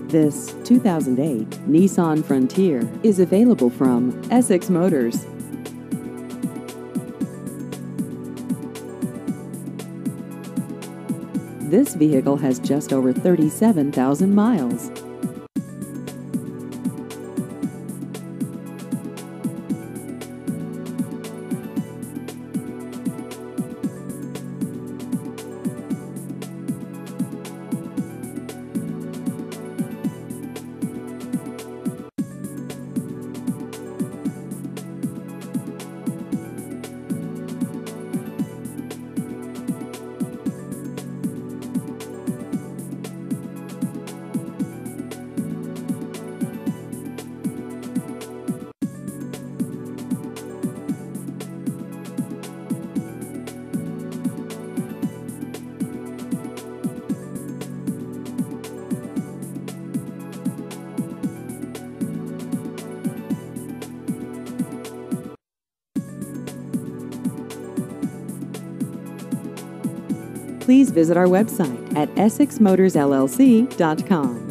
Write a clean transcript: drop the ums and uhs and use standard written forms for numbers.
This 2008 Nissan Frontier is available from Essex Motors. This vehicle has just over 37,000 miles. Please visit our website at essexmotorsllc.com.